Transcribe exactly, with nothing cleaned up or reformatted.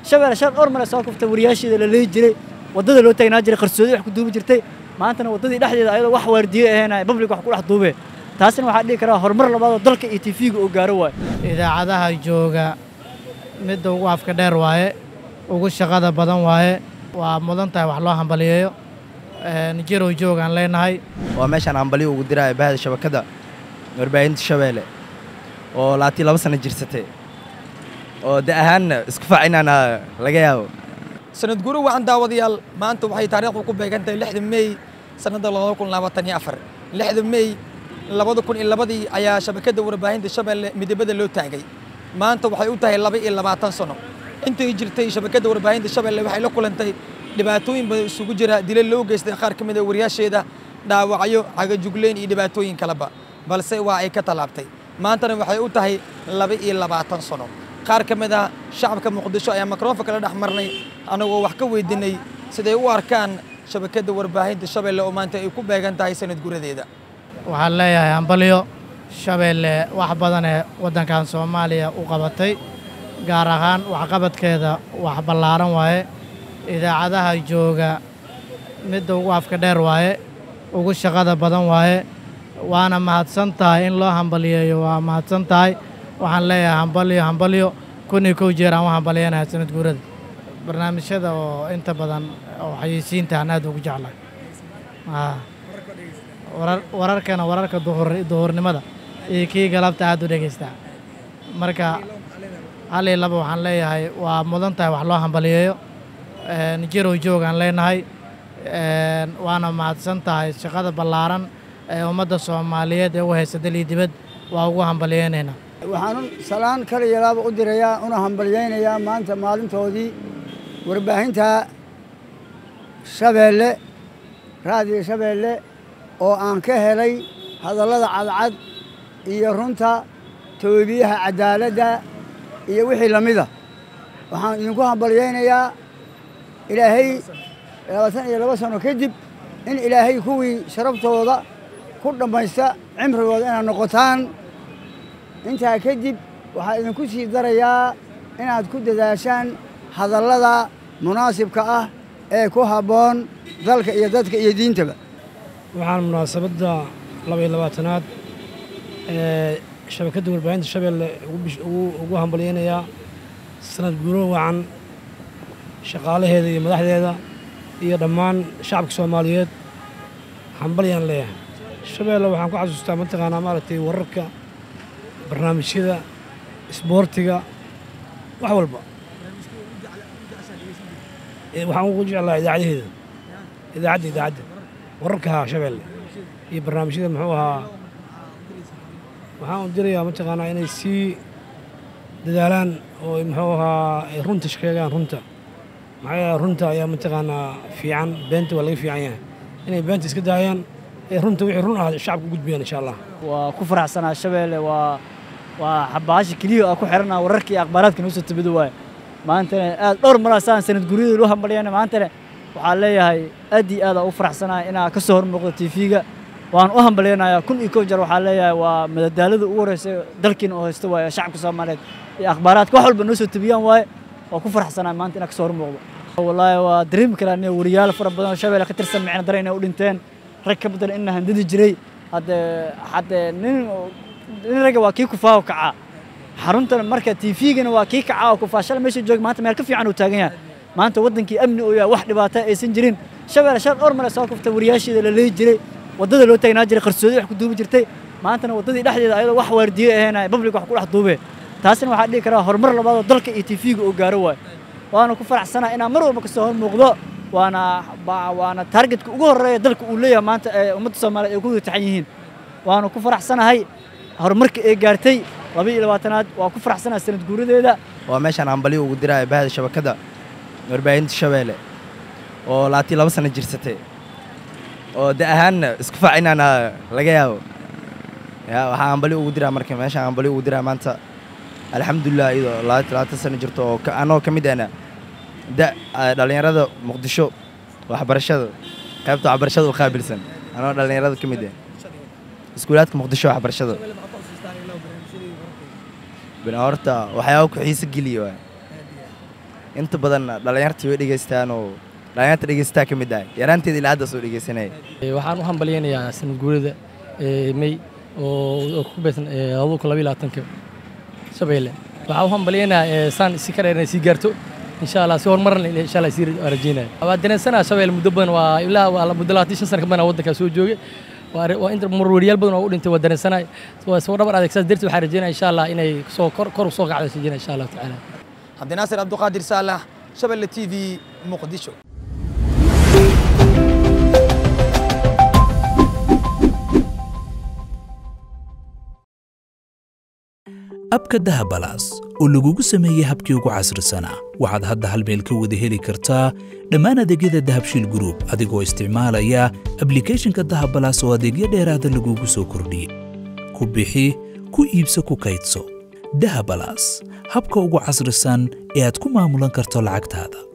shabeelle shan dhowr male soo kuftay wariyaasheeda la leeyi jiray waddada loo taagnaa jiray qarsoodi wax ku duubi jirtay maantana waddadii dhexdeeda ayadoo wax waardiye ahaynaya public wax ku dhex duubee taasina waxaa dhihi karaa horumar labaad oo dalka iyo tv-ga uu gaaro waayo idaacadaha jooga midda ugu afka dheer waaye ugu shaqada badan waaye waa mudan tahay wax loo hambaliyeeyo jirow joogaan leenahay waa meeshaan hambaliyo ugu diraayo bahda shabakada warbaahinta shabeelle oo laatii laba sano jirsatay oo da ahaanna isku faacinaana laga yaabo sanad guru wacan daawadayaal maanta waxay taariikhdu ku beegantahay lixda May sanada laba kun labaatan iyo afar lixda May laba kun iyo laba ayaa shabakada warbaahinta shabeelle midabada loo taagay maanta waxay u tahay laba iyo labaatan sano intii jirtay shabakada warbaahinta shabeelle waxay la kulantay dhibaatooyin badan isugu jira dilal loo geystay qaar kamid ah wariyaasheeda dhaawacyo cagajugleen iyo dhibaatooyin kaleba balse waa ay ka talaabtay maantana waxay u tahay laba iyo labaatan sano qaar kamid ah shacabka Muqdisho ayaa mikrofoonka la dhaxmarnay anagoo wax ka weydiinay siday u arkaan shabakada warbaahinta shabeelle oo maanta ay ku beegan tahay sanad guradeeda waxaan leeyahay hambaliyo shabeelle wax badan ee waddankan Soomaaliya u qabatay gaar ahaan waxqabadkeeda wax ballaaran waaye idaacadaha jooga midda ugu afka dheer waaye ugu shaqada badan waaye waana mahadsan tahay in loo hambaliyeeyo waa mahadsan tahay waxaan leeyahay hambaliyo hambaliyo kun iyo kow jeer aan u hambaliyanahay sanad guurada barnaamijyada oo inta badan oo xayeysiinta aan aad ugu jeclahay wararkana wararka duhurnimada iyo kii galabta aad u dhegaystaa marka hal iyo laba waxaan leeyahay waa mudan tahay wax loo hambaliyeeyo jirow joogaan leenahay waana mahadsan tahay shaqada ballaaran ee ummadda Soomaaliyeed ee u haysa dal iyo dibad waa ugu hambaliyeynaynaa waxaan salaan kale iyo laba u dirayaa una hambaliyeynayaa maanta maalintoodii warbaahinta shabeelle raadiyo shabeelle oo aan ka helay hadallada cadcad iyo runta toobiyaha cadaaladda iyo wixii lamida waxaan idinku hambaliyeynayaa ilaahay labaatan iyo laba sano kadib in ilaahay kuwii sharaftooda ku dhammaysta cimrigooda inaad noqotaan intaa kadib waxaa idinku sii darayaa inaad ku dadaashaan hadallada munaasibka ah ee ku habboon dalka iyo dadka iyo diintaba waxaan munaasabadda laba iyo labaatanaad ee shabakadda warbaahinta shabeelle ugu hambaliyeynayaa sanad guuro wacan shaqaalaheeda iyo madaxdeeda iyo dhammaan shacabka Soomaaliyeed hambaliyaan leeyahay shabeelle waxaan ku xasuustaa mataqaanaa maaragtay wararka barnaamijyada isboortiga wax walba waxaan ugu jeclaa idaacadaheeda idaacadda idaacadda wararka shabeelle iyo barnaamijyada muxuu ahaa waxaan u dirayaa mataqaanaa inay sii dadaalaan oo muxuu ahaa ay runta sheegaan runta maxaa yeelay runta ayaa mataqaanaa fiican beenta waa laga fiican yahay inay beenta iska daayaan ee runta wixii run ah shacabka gudbiyaan insha Allah waa ku faraxsanaa shabeelle waa waa xabaashi kaliya oo ku xiranaa wararka iyo akhbaaraadka noo soo tabido waay maantana aad dhowr mar aan sanad guriyada loo hambaliyana maantana waxaan leeyahay aad iyo aad u faraxsanahay inaa ka soo hormuuqdo tv-ga waan u hambaliyanayaa kun iyo kow jeer waxaan leeyahay waa madadaalada ugu horeysay dalkiina oo haysto waay shacabka Soomaaliyeed iyo akhbaaraadka wax walba noo soo tabiyaan waay waa ku faraxsanahay maanta inaa ka soo hormuuqdo wallaahi waa dareem kala inay wariyaal fara badan oo shabeelle ka tirsan macna dareen u dhinteen rag ka badan in handadi jiray hadda hadda nin nin raga waa kii ku faaw kaca xaruntan marka tv-gana waa kii kaca oo ku faashal meesha joog maanta meel ka fiican uu taagan yahay maanta wadankii amni oo yaa wax dhibaato aysan jirin shabeelle shan dhowr male soo kuftay wariyaasheeda la leeyi jiray waddada loo taagnaa jiray qarsoodi wax ku duubi jirtay maantana waddadii dhexdeeda ayadoo wax waardiye ahaynaya public wax ku dhex duubee taasina waxaa dhihi karaa horumar labaad oo dalka iyo tv-ga uu gaaro waayo waana ku faraxsanaa inaan mar walba ka soo hormuuqdo waana waana targetka ugu horeeya dalka uu leeyahay maanta ee ummadda Soomaaliyeed ay ku taxan yihiin waana ku faraxsanahay horumarka ay gaartay laba iyo labaatanaad waa ku faraxsanahay sanad guuradeeda waa meeshaan hambaliyo ugu diraayo bahda shabakada warbaahinta shabeelle oo laatii laba sano jirsatay oo da ahaanna isku faacinaana laga yaabo yaa waxaan hambaliyo ugu diraa marka meeshaan hambaliyo ugu diraa maanta alxamdulillah iyadoo labaatan sano jirto oo anoo ka mid ahna da dhalinyarada Muqdisho waxbarashada qaybta waxbarashada u qaabilsan anoo dhalinyarada ka mid ah iskuulaadka Muqdisho waxbarashada bina horta waxyaabo ku xiisa geliyo inta badan dhalinyartii way dhegeystaan oo dhalinyarta dhegeystaa ka mid ah yaraanteeda ilaa hadda soo dhegeysanay waxaan u hambaliyaynayaa sanad guurida May oo ku beesan laba kun iyo labaatan Shabeelle waxaan u hambaliyaynayaa san si kale inay si gaarto insha Allah si horumar leh insha Allah si rajeynaa waa dareensana Shabeelle muddo badan waa ilaa waa muddo labaatan shan sano ka badan wadanka soo joogay waa inta marwariyaal badan oo u dhintay waa dareensana waa soo dhabar adeeg saas dartii waxaan rajeynaa insha Allah inay soo kor kor soo kacdo rajeynaa insha Allah ta'ala Abdi Nasir Abdul Qadir Salah Shabeelle T V Muqdisho abka dahabalaas oo lagugu sameeyay habkii ugu casrisanaa waxaad hadda hal meel ka wada heli kartaa dhammaan adeegyada dahabshiil group adigoo isticmaalaya applicationka dahabalaas oo adeegyo dheeraada lagugu soo kordhiyey ku bixi ku iibso ku kaydso dahabalaas habka ugu casrisan ee aad ku maamulan karto lacagtaada